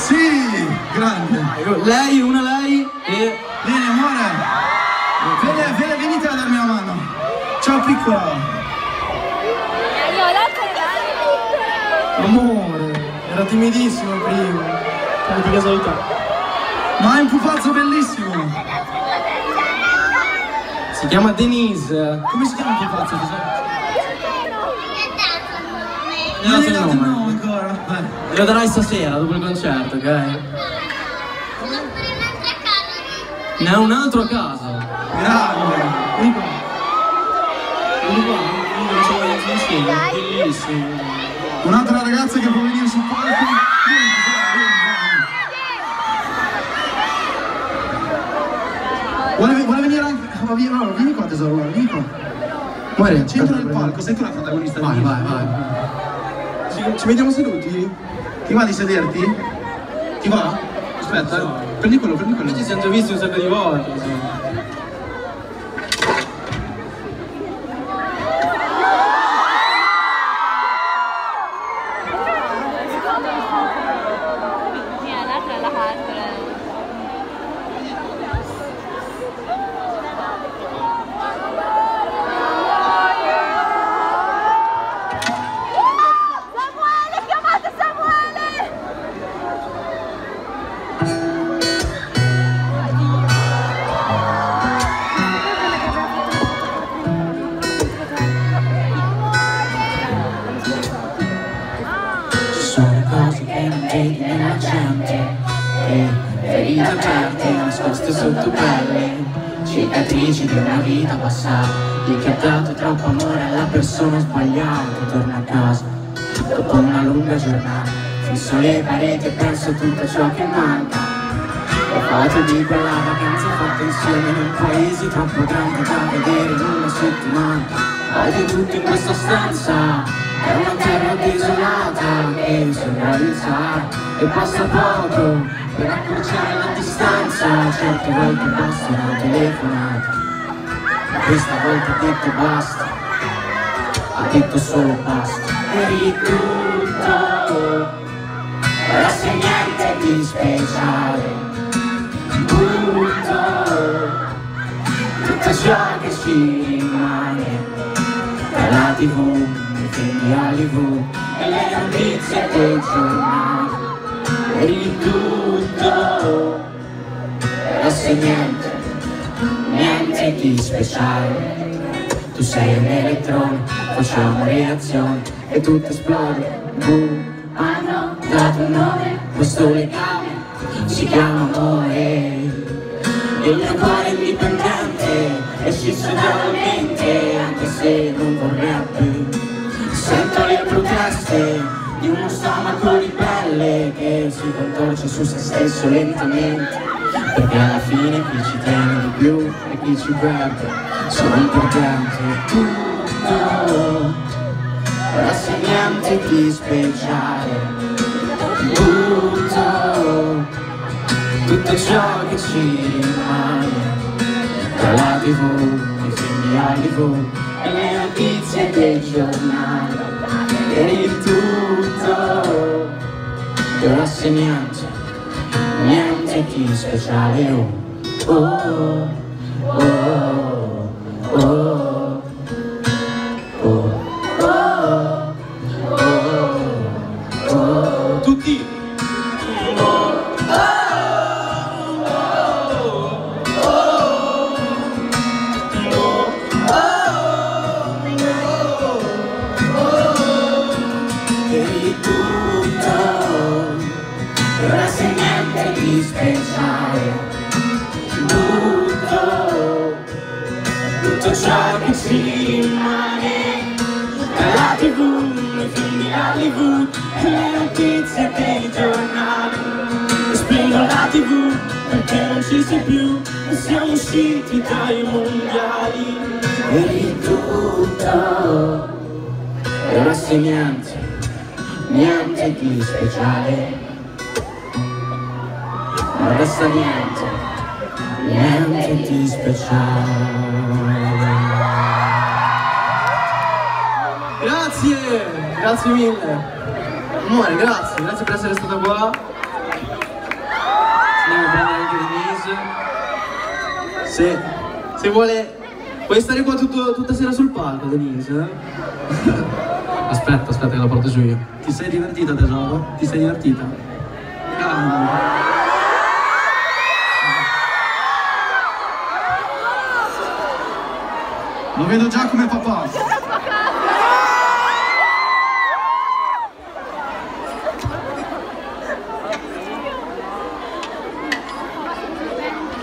Sì, grande. Lei, una lei e... Vieni, amore. Fede, venite a darmi una mano. Ciao, piccola. Amore, era timidissimo prima. Che casualità. Ma è un pupazzo bellissimo. Si chiama Denise. Come si chiama il pupazzo? Non gli hai dato il nome ancora? Lo darai stasera, dopo il concerto, ok? Ne ha un altro a casa. Grande. Vieni qua. Vieni qua. Non ci voglio insieme. Bellissimo. Un'altra ragazza che può venire sul palco. Vuole venire anche. No, vieni qua tesoro, vieni qua. Guarda, al centro del palco, sei tu la protagonista. Vai. Ci vediamo seduti? Ti va di sederti? Ti va? Aspetta, prendi quello. Noi ci siamo già visti un sacco di volte, insomma. nella gente e ferite aperte nascoste sotto pelle, cicatrici di una vita passata, di chi ha dato troppo amore alla persona sbagliata. Torno a casa dopo una lunga giornata, fisso le pareti e penso a tutto ciò che manca. Le foto di quella vacanza fatta insieme in un paese troppo grande da vedere in una settimana. Oggi tutto in questa stanza è una terra desolata che sembra risare e passa poco per accorciare la distanza. Certe volte basta una telefonata, ma questa volta ha detto basta, ha detto solo basta. Eri tutto, ora sei niente di speciale. Tutto ciò che ci rimane dalla TV, i film di Hollywood e le notizie dei giornali. Eri tutto, però sei niente, niente di speciale. Tu sei un elettrone, facciamo reazioni e tutto esplode. Hanno dato un nome, questo legame si chiama amore. Il mio cuore indipendente è scisso dalla mente, anche se non vorrebbe. Sento le proteste di uno stomaco ribelle che si contorce su se stesso lentamente, perché alla fine chi ci tiene di più e chi ci perde sono importanti. Tutto, ora sei niente di speciale. Tutto ciò che ci rimane tra la TV, i film di Hollywood e le notizie dei giornali. Eri tutto, e ora sei niente, niente di speciale. Oh, oh, oh, oh, oh, oh, oh, oh. Tutti! Ora sei niente di speciale. Tutto ciò che ci rimane dalla TV, i film di Hollywood e le notizie dei giornali. Spingo la TV perché non ci sei più e siamo usciti dai mondiali. Eri tutto, e ora sei niente, niente di speciale. Non resta niente, niente di speciale. Grazie, grazie mille. Amore, grazie per essere stata qua. Andiamo a prendere anche Denise. Se vuole, puoi stare qua tutta sera sul palco, Denise. Aspetta che la porto giù io. Ti sei divertita, tesoro? Ti sei divertita? Grande. Lo vedo già come papà.